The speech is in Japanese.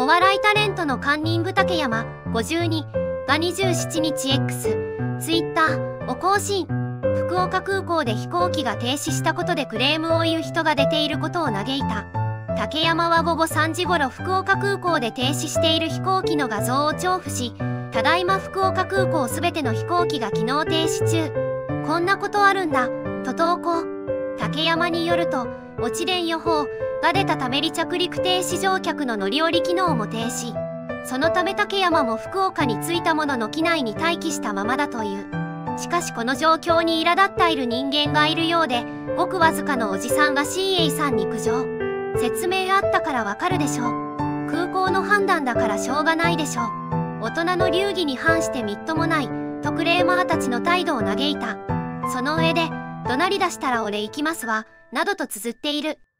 お笑いタレントのカンニング竹山52が27日 X、ツイッターを更新。福岡空港で飛行機が停止したことでクレームを言う人が出ていることを嘆いた。竹山は午後3時頃福岡空港で停止している飛行機の画像を重複し、ただいま福岡空港すべての飛行機が機能停止中。こんなことあるんだ、と投稿。竹山によると、遅延予報が出たため離着陸停止乗客の乗り降り機能も停止。そのため竹山も福岡に着いたものの機内に待機したままだという。しかしこの状況に苛立っている人間がいるようで、ごくわずかのおじさんが CA さんに苦情。説明あったからわかるでしょ。空港の判断だからしょうがないでしょ。大人の流儀に反してみっともない、とクレーマーたちの態度を嘆いた。その上で、怒鳴り出したら俺行きますわ、などと綴っている。